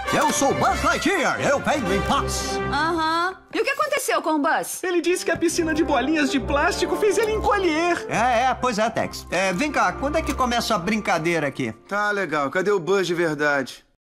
Eu sou Buzz Lightyear, eu venho em paz. Aham. E o que aconteceu com o Buzz? Ele disse que a piscina de bolinhas de plástico fez ele encolher. Pois é, Tex. Vem cá, quando é que começa a brincadeira aqui? Tá legal, cadê o Buzz de verdade?